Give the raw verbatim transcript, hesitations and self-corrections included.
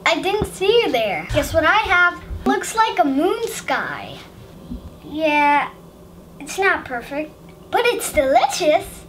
I didn't see you there. Guess what I have? Looks like a moon sky. Yeah, it's not perfect, but it's delicious.